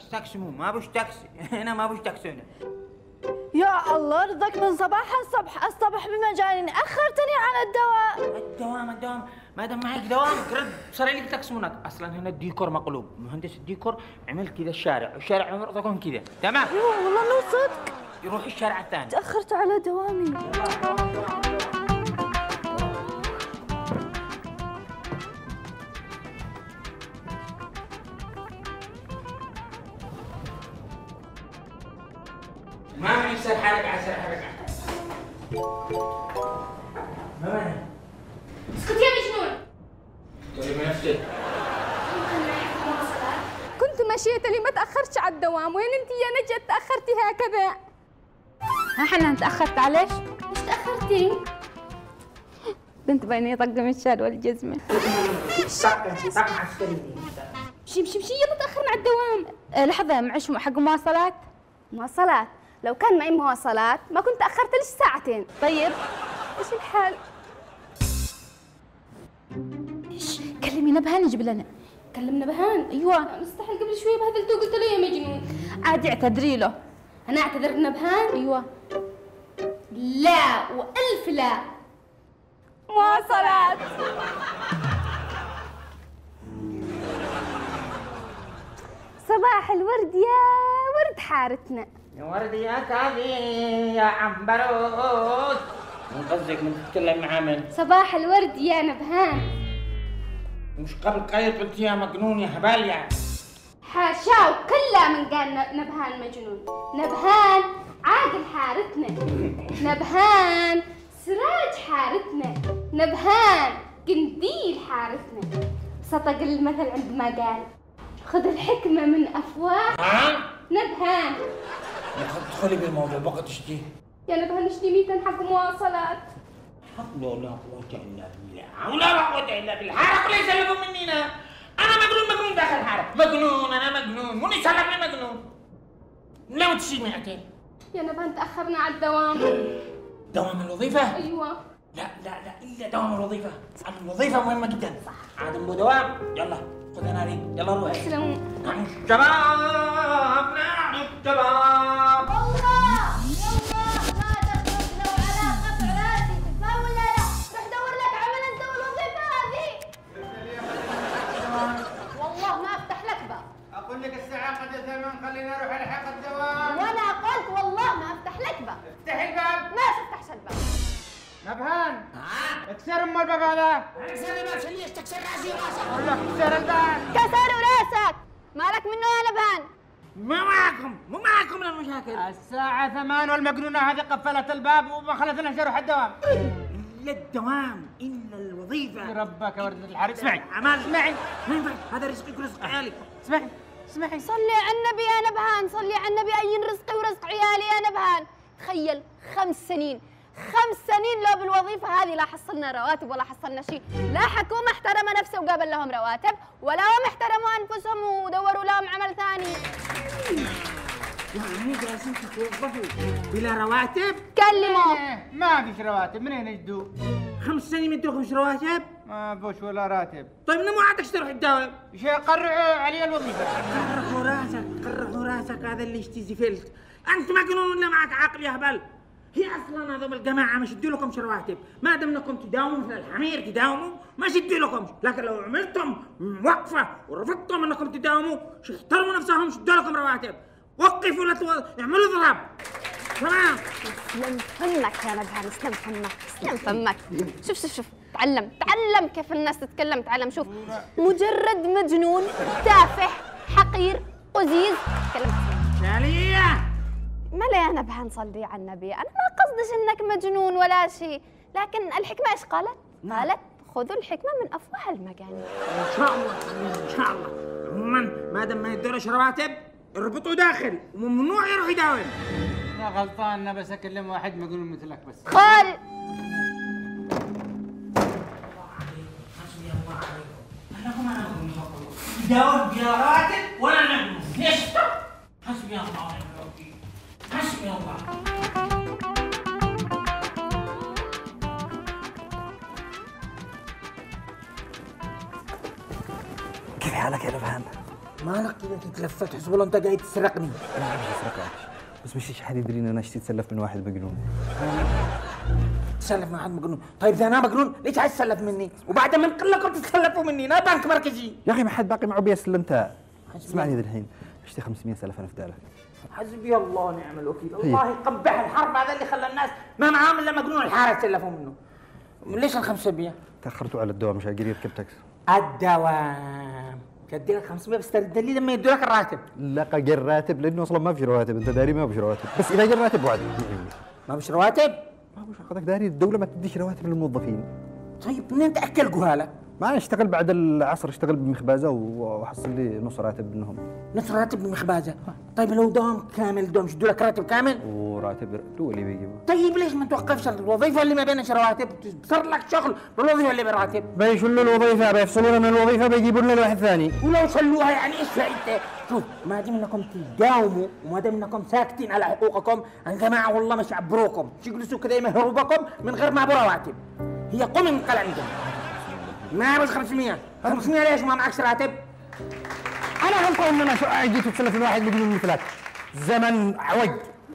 تاكسي ما بوش تاكسي هنا ما بوش تاكسي هنا. يا الله رضاك من صباح الصبح بمجانين أخرتني على الدوام. الدوام ما دام معك دوام رد صار لك تاكسي هناك. اصلا هنا الديكور مقلوب، مهندس الديكور عمل كذا الشارع المفروض يكون كذا تمام. والله لو صدق يروح الشارع الثاني. تأخرت على دوامي. ما معي يصير حركة ما معي. اسكت يا مجنون. طيب نفسك. كنت مشيت لي ما تأخرتش على الدوام، وين انت يا نجد تأخرتي هكذا؟ ها حنان تأخرت عليش؟ ليش تأخرتي؟ بنت بيني طق من الشال والجزمة. طق عسكري. مشي يلا تأخرنا على الدوام. لحظة معش حق مواصلات. لو كان معي مواصلات ما كنت أخرت ليش ساعتين. طيب ايش الحال؟ ايش كلمي نبهان يجيب لنا. كلمنا بهان؟ ايوه مستحيل، قبل شوي بهذلته قلت له يا مجنون. عادي اعتذري له. انا اعتذر لنبهان؟ ايوه. لا والف لا. مواصلات. صباح الورد يا ورد حارتنا. يا ورد يا كاظي يا عنبروس. من قصدك من تتكلم معاه من؟ صباح الورد يا نبهان. مش قبل قايل قلت يا مجنون يا هبال يعني. حاشاه كلها من قال نبهان مجنون. نبهان عاقل حارتنا. نبهان سراج حارتنا. نبهان قنديل حارتنا. صدق المثل عندما قال خذ الحكمة من أفواه. نبهان ادخلي بالموضوع بقى تشتيه. يا نبهان اشتي 200 حق مواصلات. حق لا قوة إلا بالله ولا قوة إلا بالله. حارق ليس لكم منينا. أنا مجنون داخل الحارة. أنا مجنون مو يسلك مجنون. لو تشي 200. يا نبهان تأخرنا على الدوام. دوام الوظيفة؟ أيوة. لا إلا دوام الوظيفة. الوظيفة مهمة جدا. عاد مو دوام. يلا خذ أنا ريق يلا روح. تسلموا. نحن الشباب. أقول لك الساعة قد ثمن، خلينا نروح نلحق الدوام. وأنا قلت والله ما أفتح لك باب. افتحي الباب. ما تفتحش الباب. نبهان اكسر الباب هذا. اكسر الباب ليش تكسر راسي وراسك؟ أقول لك اكسر الباب. كسروا راسك. مالك منه يا نبهان؟ مو معكم المشاكل. الساعة 8 والمجنونة هذه قفلت الباب وما خلتنا نروح الدوام. إلا الدوام إلا الوظيفة. ربك يا وردة الحريق. اسمعي اسمعي ما ينفع هذا رزقك ورزق عيالك. اسمعي صلي على النبي يا نبهان، صلي على النبي. أين رزقي ورزق عيالي يا نبهان؟ تخيل 5 سنين لو بالوظيفة هذه لا حصلنا رواتب ولا حصلنا شيء. لا حكومة احترم نفسه وقابل لهم رواتب، ولا هم احترموا أنفسهم ودوروا لهم عمل ثاني. يعني جالسين تتوظفوا بلا رواتب؟ كلموا. ما فيش رواتب، منين يجدوا؟ 5 سنين مدوكمش رواتب؟ ما فيش ولا راتب. طيب مو عادك تروح الدوام؟ قرعوا علي الوظيفة. قرحوا راسك هذا اللي يشتي فلت. أنت مجنون ولا معك عقل يا هبل؟ هي اصلا هذول الجماعه ما شدوا لكمش رواتب، ما دام انكم تداوموا مثل الحمير تداوموا ما شدوا لكمش، لكن لو عملتم وقفه ورفضتم انكم تداوموا احترموا نفسهم شدوا لكم رواتب. وقفوا اعملوا ضرب. تمام. اسلم فمك يا نبهان، اسلم فمك. شوف تعلم كيف الناس تتكلم. تعلم. شوف مجرد مجنون تافه حقير قزيز تكلم. شاليه ما لا يا نبهان صلي على النبي. انا ما قصدش انك مجنون ولا شيء، لكن الحكمه ايش قالت؟ قالت خذوا الحكمه من افواه المجانين. ان شاء الله. عموما ما دام ما يدروش رواتب اربطوا داخل وممنوع يروح يداوم. انا غلطان، انا بس اكلم واحد مجنون مثلك بس. قال حسبي الله عليكم. انا يداوم بلا رواتب ولا نجم. ليش؟ حسبي الله عليكم. حسبي الله. كيف حالك يا نبهان؟ مالك كذا تتلفت حسب الله انت جاي تسرقني. انا عارف اسرقك بس مش حد يدري ان انا اشتي اتسلف من واحد مجنون. تسلف من واحد مجنون؟ طيب اذا انا مجنون ليش عايز تسلف مني؟ وبعد من كلكم تتسلفوا مني، انا بنك مركزي. يا اخي ما حد باقي معه بيسلم انت. اسمعني ذا الحين اشتي 500 سلف انا فدالك. حسبي الله ونعم الوكيل، الله يقبح الحرب هذا اللي خلى الناس ما معاهم الا مجنون الحاره يتسلفوا منه. ليش ال 500؟ تاخرتوا على الدوام مشان قريب ركبت تاكسي. الدوام تدي لك 500 بس تدي لما يدوا لك الراتب. لا جا الراتب لانه اصلا ما في رواتب، انت داري ما في رواتب، بس اذا جا الراتب وعد. ما فيش رواتب؟ ما فيش حقك داري الدوله ما تديش رواتب للموظفين. طيب منين تاكل جهاله؟ ما انا اشتغل بعد العصر اشتغل بمخبازه واحصل لي نص راتب منهم. نص راتب بمخبازه؟ طيب لو دوام كامل دوام شدوا لك راتب كامل؟ وراتب هو اللي بيجيبه. طيب ليش ما توقفش الوظيفه اللي ما بينها رواتب؟ صار لك شغل بالوظيفه اللي براتب. بيشلوا الوظيفه بيفصلونا من الوظيفه بيجيبوا لنا واحد ثاني. ولو شلوها يعني ايش فائدتها؟ شوف ما دام انكم تداوموا وما دام انكم ساكتين على حقوقكم، يا جماعه والله مش عبروكم، تجلسوا كذا يمهروا بكم من غير ما برواتب. هي قم انقل عندهم. ما بس 500 ليش ما معكش راتب؟ انا غلطان ان انا جيت اتسلف من واحد مجنون مثلك. زمن عوج.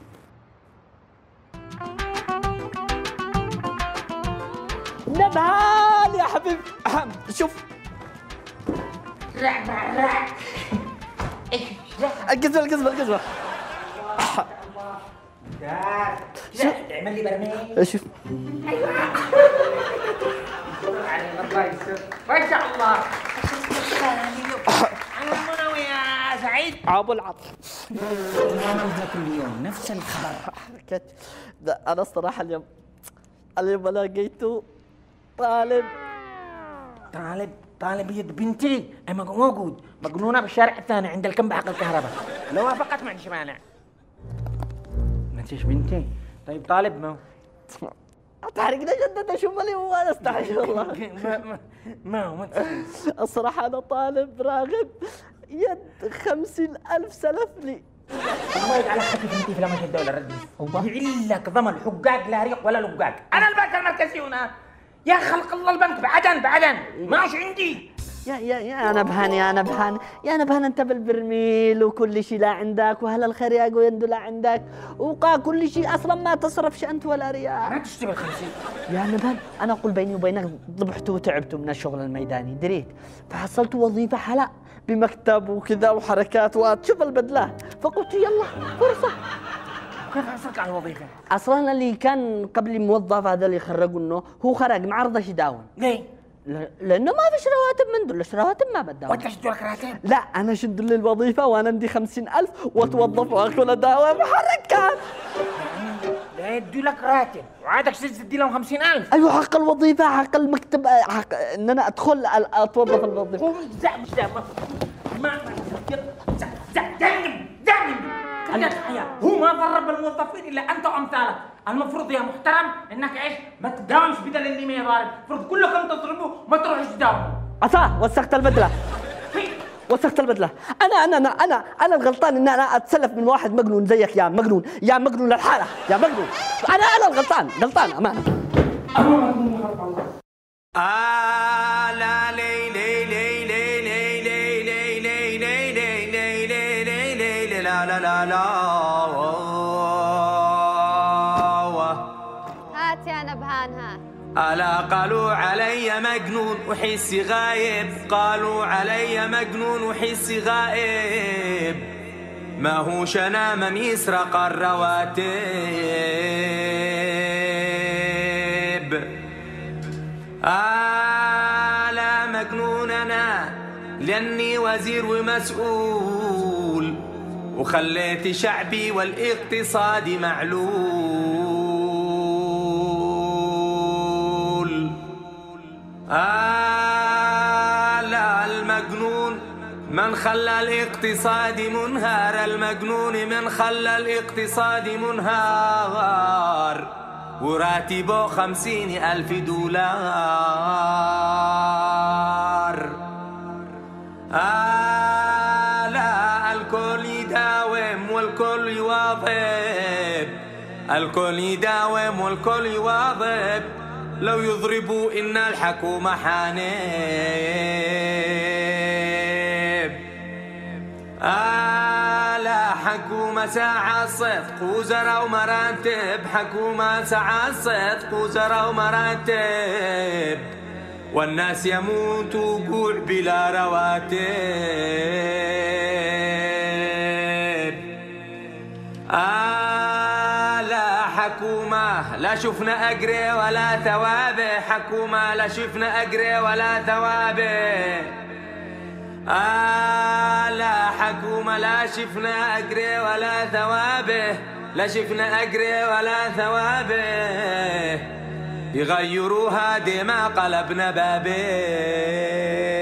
نبهان يا حبيبي. شوف القزمة اعمل لي برميل. شوف رجع الله. انا ويا سعيد ابو العطر كل يوم نفس الخبر. انا الصراحه اليوم لقيته طالب يد بنتي موجود مجنونه بالشارع الثاني عند الكم حق الكهرباء. لو وافقت ما عنديش مانع. ما انتش بنتي؟ طيب طالب ما تحرقنا جدة. شوف لي وانا استحي والله. ما الصراحه انا طالب راغب يد 50,000 سلف لي. الله على خفيف انت في لما الدوله ردي يعيل لك ضمن حقاق لا ريق ولا لقاق. انا البنك المركزي هنا يا خلق الله. البنك بعدن ماش عندي. يا نبهان انت بالبرميل وكل شيء لا عندك، واهل الخير ياقوا يندوا لا عندك، وقا كل شيء اصلا ما تصرفش انت ولا ريال. ما تشتري بالخمسين يا نبهان. انا اقول بيني وبينك ضبحتوا وتعبتوا من الشغل الميداني دريت، فحصلت وظيفه حلا بمكتب وكذا وحركات وتشوف البدله، فقلت يلا فرصه. كيف حصلت على الوظيفه؟ اصلا اللي كان قبل موظف هذا اللي خرجوا انه هو خرج ما رضاش يداوم. ليه؟ لانه ما فيش رواتب من دول، رواتب ما بداوم. وانت شدوا لك راتب؟ لا انا شد لي الوظيفه وانا عندي 50,000 واتوظف واكل اداوم حركات. لا يدوا لك راتب وعادك تدي لهم 50,000. ايوه حق الوظيفه حق المكتب حق ان انا ادخل اتوظف الوظيفه. هو ما ضرب الموظفين الا انت وامثالك. المفروض يا محترم انك ايش ما تداومش بدل اللي ما يضارب، المفروض كلكم تضربوا ما تروحوش تداوموا. عصا وسخت البدله. انا الغلطان ان انا اتسلف من واحد مجنون زيك يا مجنون الحاله يا مجنون. انا غلطان امانه. لا لي لي لي لي لي لي لي لي لي لي لي لي لي لي لا لا لا لا. هات يا نبهان هات. ألا قالوا علي مجنون وحسي غايب، قالوا علي مجنون وحسي غايب، ما هوش أنا من يسرق الرواتب. لا مجنون أنا لأني وزير ومسؤول، وخليت شعبي والاقتصاد معلول. لا المجنون من خلى الاقتصاد منهار، المجنون من خلى الاقتصاد منهار، وراتبه 50,000 دولار. لا الكل يداوم والكل يواظب، الكل يداوم والكل يواظب، لو يضربوا إن الحكومة حانب. لا حكومة ساعة صدق وزراء ومراتب، حكومة ساعة صدق وزراء ومراتب، والناس يموتوا جوع بلا رواتب. لا حكومة لا شفنا أجري ولا ثوابه، حكومة لا شفنا أجري ولا ثوابه. لا حكومة لا شفنا أجري ولا ثوابه، لا شفنا أجري ولا ثوابه، يغيروها دي ما قلبنا بابه.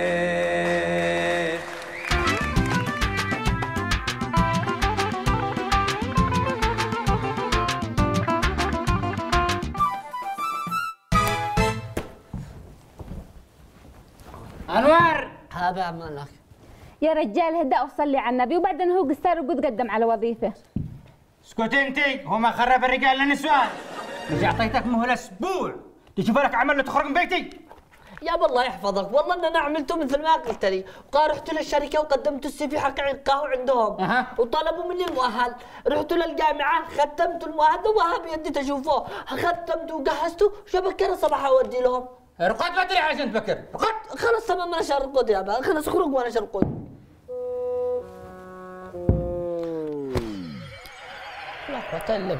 انوار هذا مالك يا رجال هدأ وصلي على النبي، وبعدين هو قصار وقد قدم على وظيفه. اسكت انتي، هو ما خرب الرجال للنسوان. اذا اعطيتك مهله اسبوع تشوف لك عمل تخرج من بيتي. يا الله يحفظك، والله ان انا عملته مثل ما قلت لي، رحت للشركه وقدمت السي في حق قهوه عندهم وطلبوا مني المؤهل، رحت للجامعه ختمت المؤهل وها بيدي تشوفوه، ختمته وجهزته وشبكه الصباح اودي لهم. رقد بدري عشان تفكر، رقد. خلص تمام انا شرقود يا بابا، خلص اخرج وانا شرقود. لا بتلف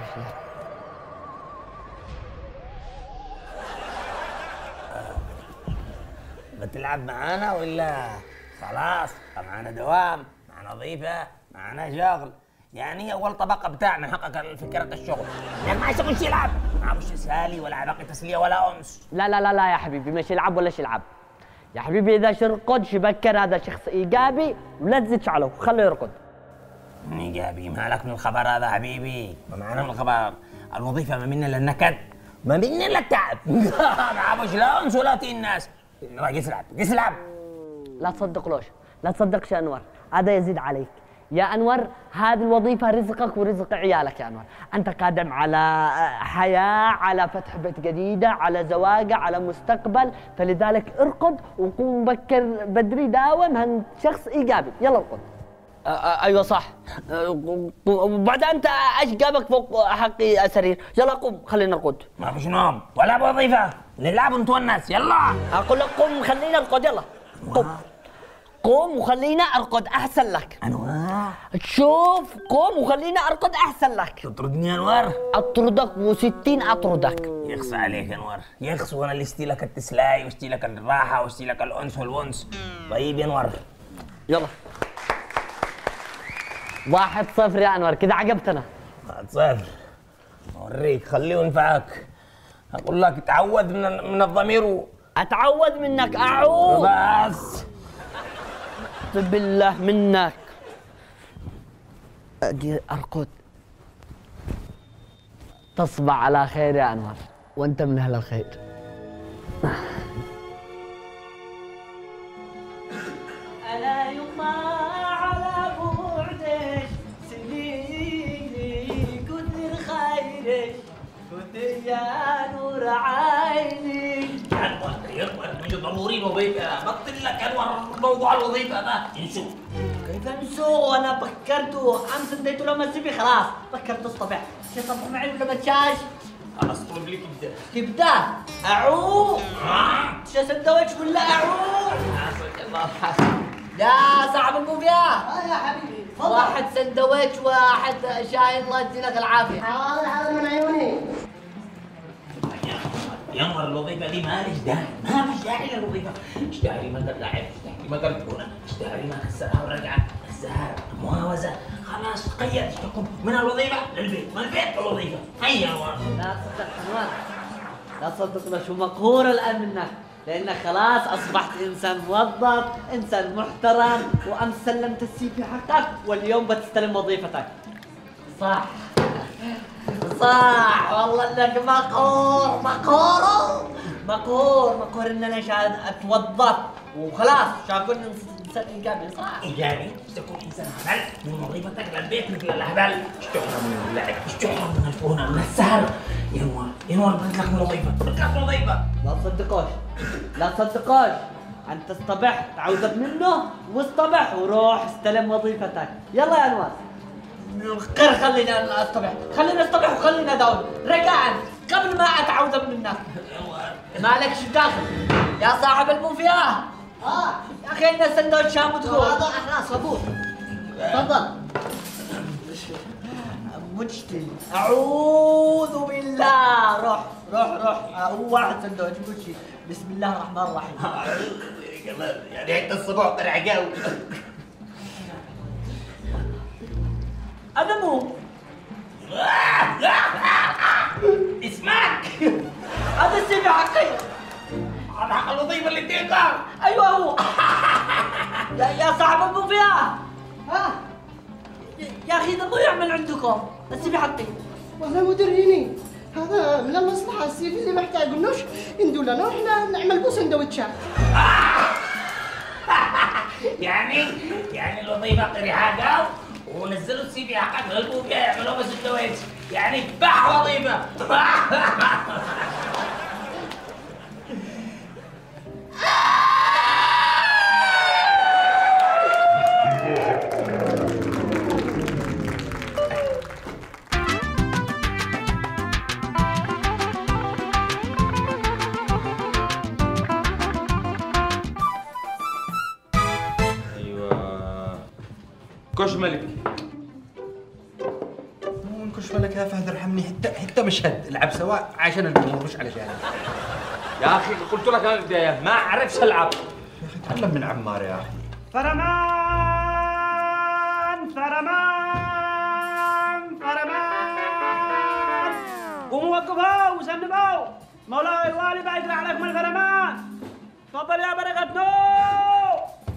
بتلعب معانا ولا خلاص؟ معانا دوام، معانا وظيفة، معانا شغل، يعني أول طبقة بتاعنا نحقق فكرة الشغل، يعني ما يسويش يلعب، ما مش سالي ولا باقي تسلية ولا أنس. لا لا لا لا يا حبيبي، مش يلعب ولا يلعب. يا حبيبي إذا شرقد شبكر هذا شخص إيجابي ولا تزيدش عليه، خليه يرقد. إيجابي مالك من الخبر هذا حبيبي؟ ما معنا من الخبر، الوظيفة ما منا للنكد، ما منا للتعب. ما مش لا أنس ولا الناس. قيس العب، قيس العب. لا تصدقلوش، لا تصدقش يا أنور، هذا يزيد عليك. يا أنور هذه الوظيفة رزقك ورزق عيالك يا أنور، أنت قادم على حياة، على فتح بيت جديدة، على زواج، على مستقبل، فلذلك ارقد وقوم بكر بدري، داوم، أنت شخص إيجابي، يلا ارقد. أيوة صح، وبعد أنت إيش جابك فوق حقي سرير؟ يلا قوم خلينا نرقد. ما فيش نوم ولا بوظيفة، نلعب ونتونس، يلا. أقول لك قوم خلينا نرقد، يلا قوم. قوم وخلينا ارقد احسن لك. انوار شوف، قوم وخلينا ارقد احسن لك. تطردني انوار؟ اطردك و60 اطردك. يخص عليك انوار، يخص، وانا اللي اشتي لك التسلاي واشتي لك الراحه واشتي لك الانس والونس. طيب يا انوار يلا 1-0 يا انور، كذا عجبتنا. 1-0 اوريك، خليه ينفعك. اقول لك تعود من الضمير اتعود منك اعوذ بس بالله منك. ادي ارقد. تصبح على خير يا انور، وانت من اهل الخير. الا يما على بعدك سنيني، كثر خيرك كثر يا نور عيني. يا انور مش ضروري وظيفه، بطل لك انور موضوع الوظيفه ده انسوا. كيف انسوا؟ انا فكرته امس اديته له مسيبي، خلاص فكرت الصبح يصبح معي ولا دجاج. خلاص طلب لي كبده. كبده؟ اعوق شو سندوتش ولا اعوق؟ الله يرحمه يا صاحب البوفيه. يا حبيبي تفضل. واحد سندوتش واحد شاي، الله يديلك العافيه. حاضر حاضر من عيوني. يا انور الوظيفه دي مالش داعي، ما فيش داعي للوظيفه، ايش داعي ما قد لعب، ايش داعي ما قد هنا، ايش داعي ما خسرها ورجعت، خسرها مواوزه، خلاص تقيد اشتكم من الوظيفه للبيت، من البيت للوظيفه، هيا يا انور. لا تصدق انور، لا تصدق، شو مقهور الان منك، لانك خلاص اصبحت انسان موظف، انسان محترم، وامس سلمت السي في حقك واليوم بتستلم وظيفتك. صح صح، والله انك مقهور مقهور مقهور مقهور ان انا اتوظف وخلاص شاكون انسان ايجابي. صح ايجابي، تكون انسان عمل من وظيفتك للبيت مثل الاهبال، اشتهر من اللعب، اشتهر من الفونه، من السهر. يا انور، يا انور بدلك من الوظيفه، بدلك من الوظيفه. لا تصدقوش، لا تصدقوش، انت اصطبح تعوذ منه واصطبح وروح استلم وظيفتك. يلا يا انور. غير خلينا اصطبح، خلينا اصطبح وخلينا داوم رجعا قبل ما اتعوذ منك. مالك شو داخل يا صاحب الموفيا؟ يا اخي عندنا سندوتشات وتقول خلاص ابوك تفضل. مجتي اعوذ بالله. روح روح روح. هو واحد سندوتش مجتي. بسم الله الرحمن الرحيم. يعني انت الصبح طلع قوي. انا مو اسمعك. هذا السيف حقي. هذا حق الوظيفه اللي تقع. ايوه هو. يا صاحب الموفيا. يا اخي ده مو يعمل عندكم السيف حقي. والله مدريني هذا من المصلحة السيف اللي محتاج قلنوش ندوا لنا واحنا نعمل بو سندوتشات. يعني الوظيفه قريحه قال ونزلوا السي في حقك غلبوا فيها يعملوا بس الدويتش، يعني بح وظيفه. كش ملك. مو نكش ملك يا فهد ارحمني. حتى مشهد العب سوا عشان الجمهور مش علشان. يا اخي قلت لك انا البدايه ما اعرفش العب. يا اخي تعلم من عمار يا اخي. فرمان فرمان فرمان. قوموا وقفوا وسلموا. مولاي الوالي بعد عليكم الفرمان. تفضل يا بركة نور.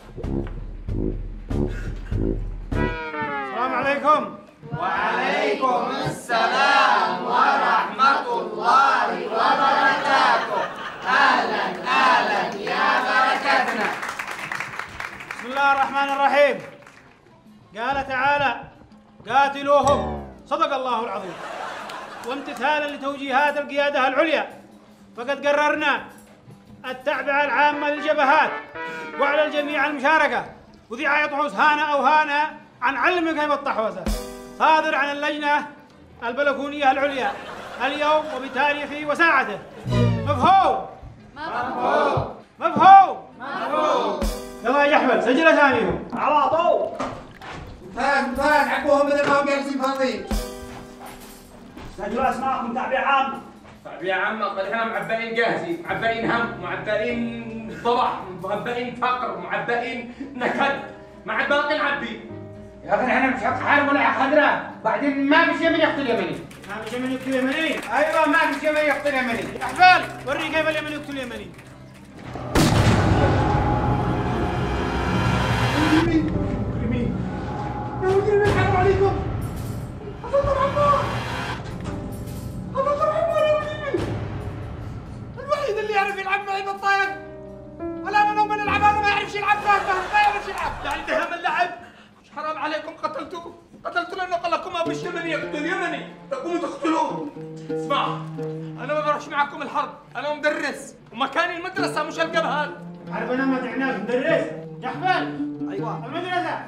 السلام عليكم. وعليكم السلام ورحمة الله وبركاته. أهلا أهلا يا بركتنا. بسم الله الرحمن الرحيم. قال تعالى قاتلوهم. صدق الله العظيم. وامتثالا لتوجيهات القيادة العليا فقد قررنا التعبئة العامة للجبهات وعلى الجميع المشاركة وذيع يطعوس هانا أو هانا عن علم كيف الطحوسة صادر عن اللجنة البلكونية العليا اليوم وبتاريخه وساعته. مفهوم؟ مفهوم. مفهوم؟ مفهوم. يلا يا جحفل سجل اساميهم على طول. ممتاز عبوهم مثل ما هم جالسين فاضيين. سجلوا اسماءكم تعبئة عامة. تعبئة عامة قد احنا معبئين جاهزين، معبئين هم، معبئين طبع، معبئين فقر، معبئين نكد، مع باقي نعبي. يا اخي احنا مش حق حرب ولا حق خضراء، بعدين ما في يمني يقتل يمني. ما في يمني يقتل يمني. ايوه ما في يمني يقتل يمني. احفال وري كيف اليمني يقتل يمني. مجرمين يا مجرمين حرام عليكم. أفضل عمار أفضل عمار يا مجرمين. الوحيد اللي يعرف يلعب معي بالطاير. الآن أنا ومن العب هذا ما يعرفش يلعب ما يعرفش يلعب. يعني دهم اللعب. حرام عليكم قتلتوه لأنه قال لكم أبو اليمني يقتل يمني تقوموا تقتلوه. اسمع أنا ما بروحش معكم الحرب، أنا مدرس ومكاني المدرسة مش الجبهات. عارف انا ما تعناش مدرس. جحفل. ايوه المدرسة.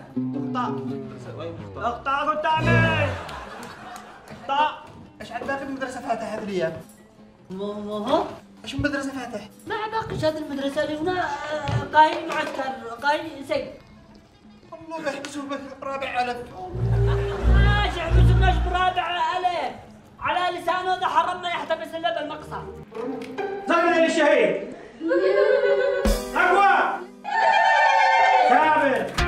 اقطع كنت تعمل. اقطع. ايش عاد باقي المدرسه فاتح هذه الايام؟ ايش المدرسه فاتح؟ ما باقيش هذه المدرسة اللي هنا قايم معسكر قايم سجن. والله بيحبسوا برابع ألف. ماش يحبسوناش برابع ألف. على لسانه ده حرمنا يحتبس الا بالمقصى. زمن للشهيد. اقوى. ثابت.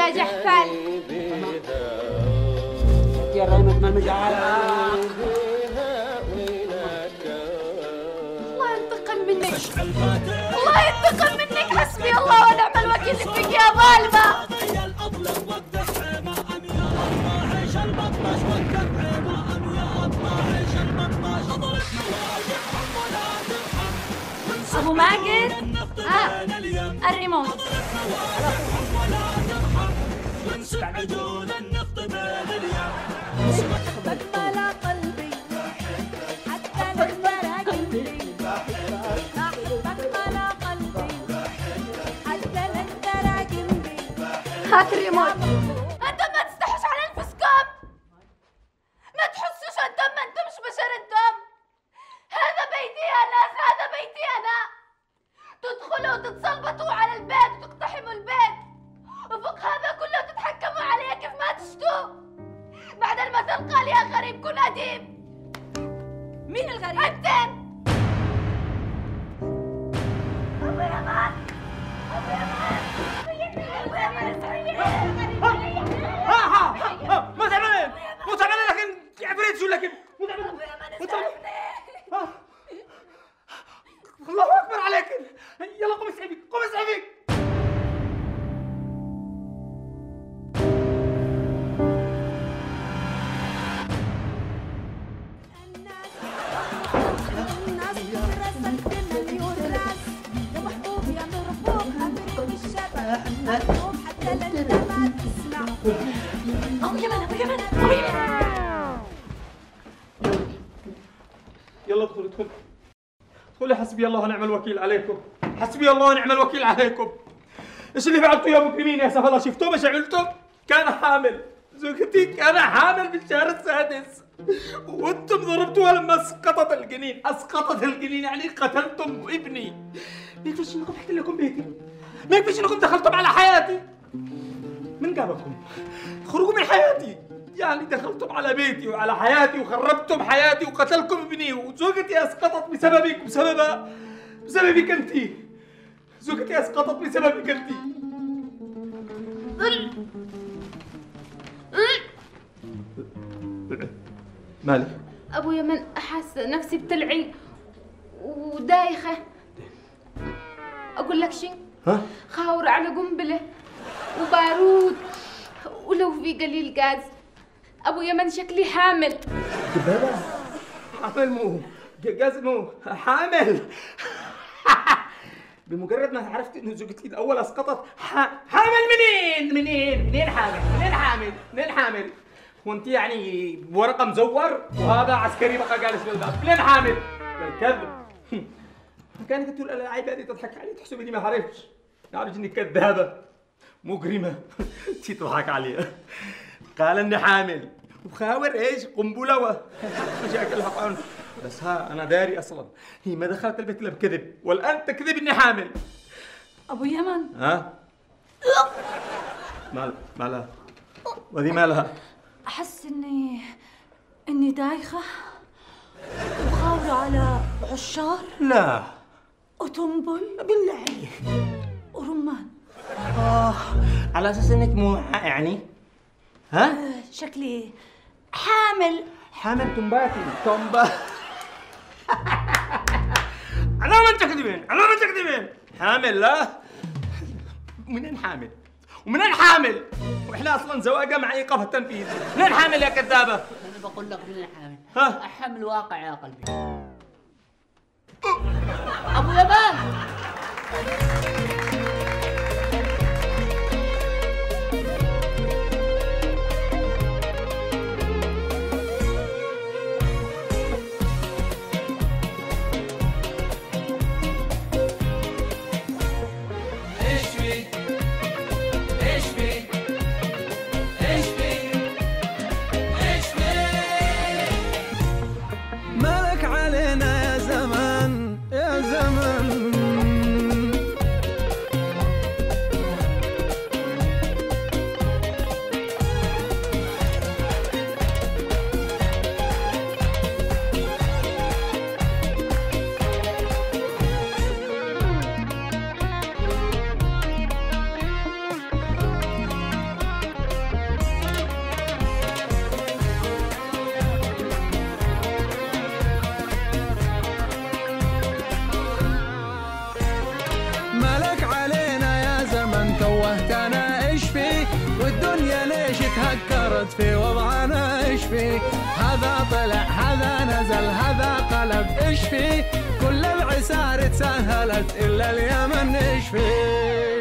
يا جحفل. يا ريمة ما المجال. الله ينتقم منك، الله ينتقم منك. حسبي الله ونعم الوكيل فيك يا ظالمة. أبو ماجد الريموت. بكمل قلبي حتى للثرى جنبي. بكمل قلبي حتى للثرى جنبي. هات الريموت. أنتم ما تستحوش على أنفسكم، ما تحسوش أنتم ما أنتمش بشر. أنتم هذا بيتي يا ناس، هذا بيتي أنا. تدخلوا وتتسلبطوا على البيت وتقتحموا البيت، وفوق هذا كله تتحكموا عليه كيف ما تشتوا. بعد المثل قال يا غريب كن أديب. مين الغريب؟ أنتن. أبو يمان، أبو يمان، أبو يمان ما تعملين، مو تعملين لكن عفريت شو لكن مو تعملين. الله أكبر عليك. يلا قوم اسعفي، قوم اسعفي. الناس راسك بمليون راس. يا محبوب يا مرحوب أمريك الشباب محبوب حتى لأنت ما تسمع. أبو يمن، أبو يمن، أبو يمن. يلا ادخل ادخل ادخل. حسبي الله ونعم الوكيل عليكم، حسبي الله ونعم الوكيل عليكم. ايش اللي فعلتوا يا مجرمين يا سفله؟ شفتوا ايش عملتم؟ كان حامل، زوجتي كان حامل بالشهر السادس وانتم ضربتوها لما اسقطت الجنين. اسقطت الجنين يعني قتلتم ابني. ما يكفيش انكم حكيت لكم بيتي؟ ما يكفيش انكم دخلتم على حياتي؟ من جابكم؟ خرجوا من حياتي. يعني دخلتم على بيتي وعلى حياتي وخربتم حياتي وقتلكم ابني، وزوجتي اسقطت بسببك بسببك انت. زوجتي اسقطت بسببك انت. مالك؟ أبو يمن أحس نفسي بتلعي ودايخة. أقول لك شي؟ ها؟ خاور على قنبلة وبارود ولو في قليل غاز. أبو يمن شكلي حامل. دبابة؟ حامل مو غاز، مو حامل. بمجرد ما عرفت انه زوجتي الاول اسقطت حامل. منين حامل؟ وانت يعني بورقه مزور وهذا عسكري بقى جالس بالباب. منين حامل؟ بالكذب. كانت تقول اللاعبه دي تضحك علي تحسب اني ما عرفتش. نعرف انك كذابه مجرمه. انتي تضحك علي. قال اني حامل وخاور ايش قنبله مشاكلها قانون. بس ها انا داري اصلا هي ما دخلت البيت الا بكذب، والان تكذب اني حامل. أبو يمن. ها؟ مالها؟ وذي مالها؟ أحس إني دايخة وخاورة على عشار. لا وتنبل بالله ورمان. على اساس انك مو يعني ها؟ شكلي حامل تنباتي على ما تكذبين حامل. لا منين حامل واحنا اصلا زواجه مع ايقاف التنفيذ. منين حامل يا كذابه؟ انا بقول لك منين حامل. ها؟ حمل واقع يا قلبي. ابو يمان. مالك علينا يا زمان توهتنا ايش فيه والدنيا ليش تهكرت في وضعنا ايش فيه هذا طلع هذا نزل هذا قلب ايش فيه كل العسار تسهلت الا اليمن ايش فيه